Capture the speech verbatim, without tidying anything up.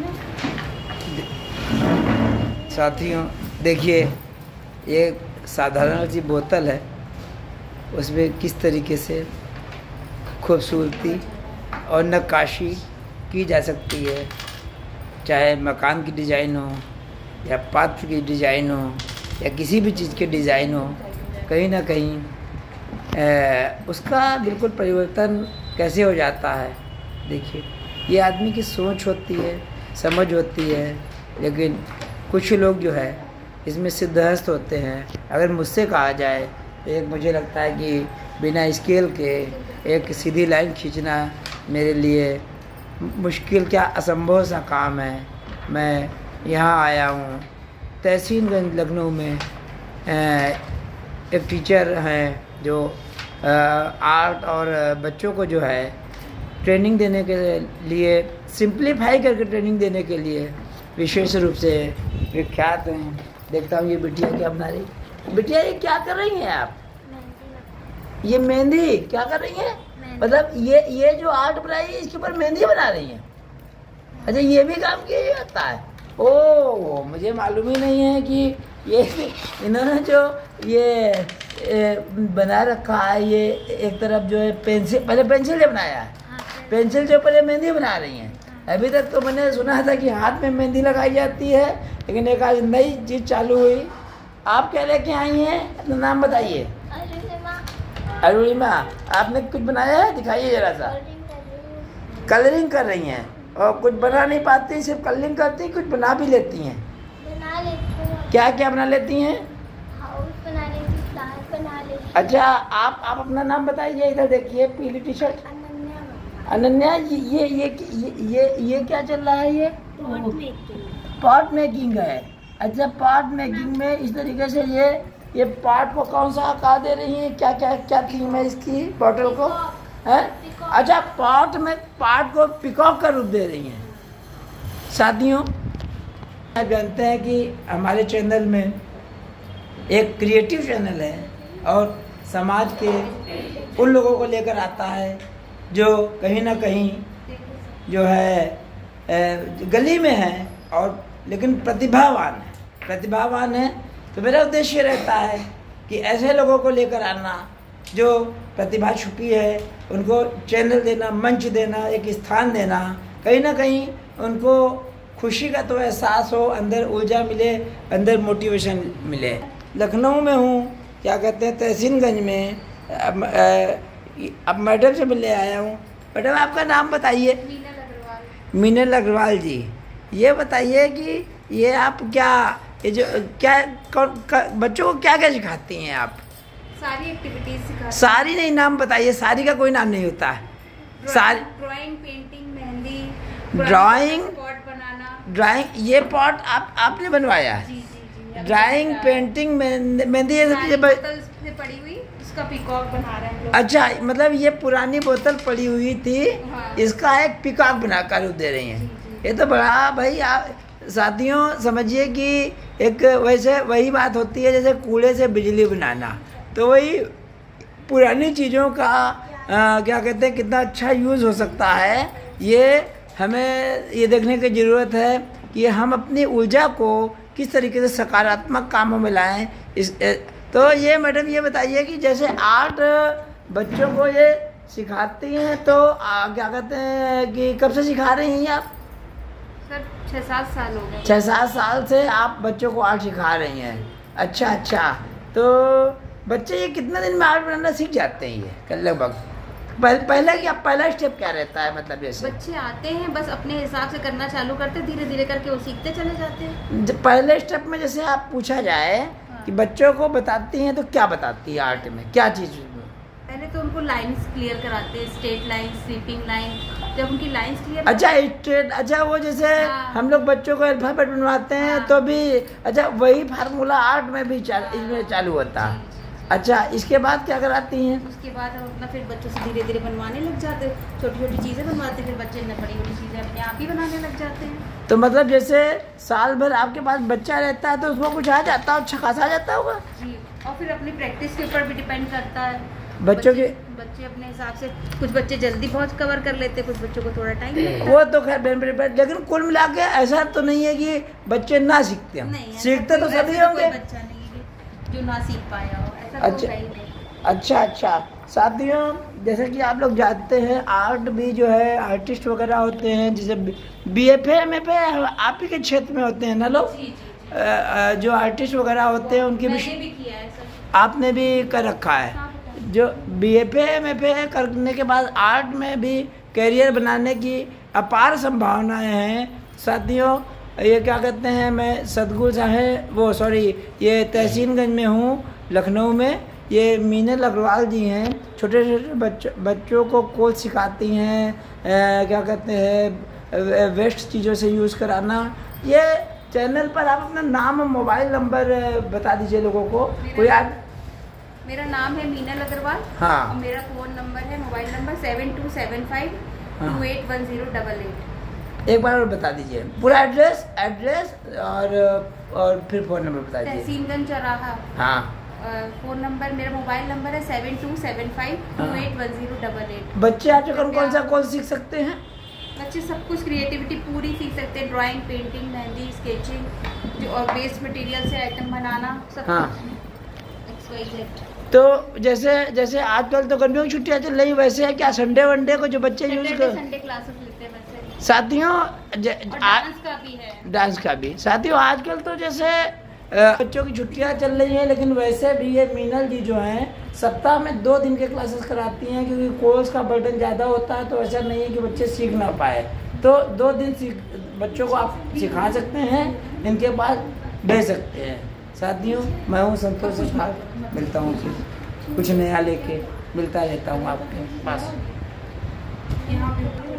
साथियों देखिए, ये साधारण सी बोतल है, उसमें किस तरीके से खूबसूरती और नक्काशी की जा सकती है। चाहे मकान की डिज़ाइन हो या पात्र की डिज़ाइन हो या किसी भी चीज़ की डिज़ाइन हो, कहीं ना कहीं ए, उसका बिल्कुल परिवर्तन कैसे हो जाता है। देखिए, ये आदमी की सोच होती है, समझ होती है, लेकिन कुछ लोग जो है इसमें सिद्धहस्त होते हैं। अगर मुझसे कहा जाए तो एक मुझे लगता है कि बिना स्केल के एक सीधी लाइन खींचना मेरे लिए मुश्किल क्या असंभव सा काम है। मैं यहाँ आया हूँ तहसीनगंज लखनऊ में, एक टीचर हैं जो आर्ट और बच्चों को जो है ट्रेनिंग देने के लिए, सिंप्लीफाई करके ट्रेनिंग देने के लिए विशेष रूप से विख्यात हैं। देखता हूँ ये बिटिया क्या बना रही। बिटिया ये क्या कर रही हैं आप? ये मेहंदी क्या कर रही हैं? मतलब ये ये जो आर्ट बनाई है इसके ऊपर मेहंदी बना रही हैं। अच्छा, ये भी काम किया जाता है? ओह, मुझे मालूम ही नहीं है कि ये इन्होंने जो ये ए, बना रखा है, ये एक तरफ जो है पेंसिल, पहले पेंसिल से बनाया है, पेंसिल से ऊपर मेहंदी बना रही हैं। अभी तक तो मैंने सुना था कि हाथ में मेहंदी लगाई जाती है, लेकिन एक आज नई चीज़ चालू हुई। आप क्या लेके आई हैं? अपना नाम बताइए। अरुणिमा, आपने कुछ बनाया है? दिखाइए जरा सा। कलरिंग कर रही हैं और कुछ बना नहीं पाती, सिर्फ कलरिंग करती, कुछ बना भी लेती हैं। बना लेती हैं। क्या क्या बना लेती हैं? हाउस बना लेती, फ्लावर बना लेती। अच्छा, आप आप अपना नाम बताइए। इधर देखिए, पीली टी शर्ट। अनन्या, ये ये ये ये ये क्या चल रहा है? ये पॉट मेकिंग है। अच्छा, पॉट मेकिंग में इस तरीके से ये ये पॉट को कौन सा आकार दे रही है? क्या क्या क्या थीम है इसकी बॉटल को? है अच्छा, पॉट में पॉट को पिकॉक का रूप दे रही हैं। साथियों, आप जानते हैं कि हमारे चैनल में एक क्रिएटिव चैनल है और समाज के उन लोगों को लेकर आता है जो कहीं ना कहीं जो है गली में है और लेकिन प्रतिभावान है प्रतिभावान है तो मेरा उद्देश्य रहता है कि ऐसे लोगों को लेकर आना जो प्रतिभा छुपी है, उनको चैनल देना, मंच देना, एक स्थान देना, कहीं ना कहीं उनको खुशी का तो एहसास हो, अंदर ऊर्जा मिले, अंदर मोटिवेशन मिले। लखनऊ में हूँ, क्या कहते हैं, तहसीनगंज में। अब, अब मैडम से मिलने आया हूँ। मैडम, आपका नाम बताइए। मीनल अग्रवाल। मीनल अग्रवाल जी, ये बताइए कि ये आप क्या, ये जो क्या बच्चों को क्या क्या सिखाती हैं आप? सारी एक्टिविटीज सिखाती। सारी नहीं, नाम बताइए। सारी का कोई नाम नहीं होता है। सारी drawing, painting, mehndi, drawing, pot बनाना। ड्राइंग, ये पॉट आप आपने बनवाया है? जी जी जी। ड्राइंग, पेंटिंग, मेहंदी, ये सब चीजें से पड़ी हुई, उसका पिकॉक बना रहे हैं लोग। अच्छा, मतलब ये पुरानी बोतल पड़ी हुई थी, हाँ। इसका एक पिकॉक बनाकर दे रही हैं। ये तो बड़ा भाई, आप साथियों समझिए कि एक वैसे वही बात होती है जैसे कूड़े से बिजली बनाना। तो वही पुरानी चीज़ों का आ, क्या कहते हैं, कितना अच्छा यूज़ हो सकता है, ये हमें ये देखने की ज़रूरत है कि हम अपनी ऊर्जा को किस तरीके से सकारात्मक कामों में लाएं। इस तो ये मैडम ये बताइए कि जैसे आर्ट बच्चों को ये सिखाती हैं तो आ, क्या कहते हैं कि कब से सिखा रही हैं आप? सर छः सात साल हो गए। छः सात साल से आप बच्चों को आर्ट सिखा रही हैं। अच्छा अच्छा, तो बच्चे ये कितने दिन में आर्ट बनाना सीख जाते हैं? ये लगभग पहले पहले क्या पहला स्टेप क्या रहता है? मतलब जैसे बच्चे आते हैं, बस अपने हिसाब से करना चालू करते, धीरे धीरे करके वो सीखते चले जाते हैं। पहले स्टेप में जैसे आप पूछा जाए हाँ। कि बच्चों को बताती हैं तो क्या बताती है आर्ट में, क्या चीज़? पहले तो उनको लाइंस क्लियर कराते हैं, स्ट्रेट लाइन, स्वीपिंग लाइन। जब उनकी लाइंस क्लियर, अच्छा स्ट्रेट, अच्छा वो जैसे हाँ। हम लोग बच्चों को अल्फाबेट बनवाते हैं हाँ। तो भी अच्छा वही फार्मूला आर्ट में भी चाल, हाँ। इसमें चालू होता है। अच्छा, इसके बाद क्या कराती हैं? उसके बाद हम अपना फिर बच्चों से धीरे धीरे बनवाने लग जाते हैं, छोटी छोटी चीज़ें बनवाते हैं, फिर बच्चे ने बड़ी बड़ी चीज़ें अपने आप ही बनाने लग जाते हैं। तो मतलब जैसे साल भर आपके पास बच्चा रहता है तो उसमें कुछ आ जाता है, अच्छा खासा आ जाता होगा जी। और फिर अपनी प्रैक्टिस के ऊपर भी डिपेंड करता है। बच्चों के बच्चे अपने हिसाब से, कुछ बच्चे जल्दी बहुत कवर कर लेते, कुछ बच्चों को थोड़ा टाइम लगता है। वो तो खैर बेनिफिट, लेकिन कुल मिला के ऐसा तो नहीं है कि बच्चे ना सीखते हैं, सीखते तो सभी होंगे। बच्चा नहीं है जो ना सीख पाया हो, ऐसा तो अच्छा है ही नहीं। अच्छा अच्छा साथियों, जैसे कि आप लोग जानते हैं आर्ट भी जो है आर्टिस्ट वगैरह होते हैं, जैसे बी एफ एम एफ आप ही के क्षेत्र में होते हैं ना लोग, जी, जी, जी। अ, अ, जो आर्टिस्ट वगैरह होते हैं उनकी भी, भी किया है सर। आपने भी कर रखा है। जो बी एफ एम एफ करने के बाद आर्ट में भी करियर बनाने की अपार संभावनाएं हैं साथियों। ये क्या कहते हैं, मैं सतगुरु साहब वो सॉरी ये तहसीनगंज में हूँ लखनऊ में। ये मीनल अग्रवाल जी हैं, छोटे छोटे बच्चों बच्चों को कोल सिखाती हैं, आ, क्या कहते हैं वेस्ट चीज़ों से यूज़ कराना। ये चैनल पर आप अपना नाम और मोबाइल नंबर बता दीजिए लोगों को। कोई आप, मेरा नाम है मीनल अग्रवाल। हाँ। और मेरा फ़ोन नंबर है, mobile number seven two seven five two eight one zero double eight. एक बार और बता दीजिए पूरा एड्रेस एड्रेस और और फिर फ़ोन नंबर बता दीजिए। तहसीनगंज चौराहा। हाँ। फ़ोन नंबर, मेरा मोबाइल नंबर है seven two seven five two eight one zero double eight. बच्चे आपसे कौन कौन सा कोर्स सीख सकते हैं? बच्चे सब कुछ क्रिएटिविटी पूरी सीख सकते हैं, ड्राइंग, पेंटिंग, मेहंदी, स्केचिंग, जो और वेस्ट मटेरियल से आइटम बनाना, सब हाँ। कुछ। तो जैसे जैसे आजकल तो गर्मियों की छुट्टियां चल रही, वैसे है क्या संडे वनडे को जो बच्चे यूज कर संडे क्लासेस लेते हैं बच्चे साथियों, डांस का भी है, डांस का भी साथियों। आजकल तो जैसे बच्चों की छुट्टियां चल रही हैं, लेकिन वैसे भी ये मीनल जी जो हैं सप्ताह में दो दिन के क्लासेस कराती हैं, क्योंकि कोर्स का बर्डन ज़्यादा होता है। तो ऐसा नहीं है कि बच्चे सीख ना पाए, तो दो दिन सीख बच्चों को आप सिखा सकते हैं, इनके बाद भेज सकते हैं। साथियों मैं हूँ संतोष सिखार, मिलता हूँ फिर कुछ नया लेके मिलता रहता हूँ आपके पास। यहाँ पे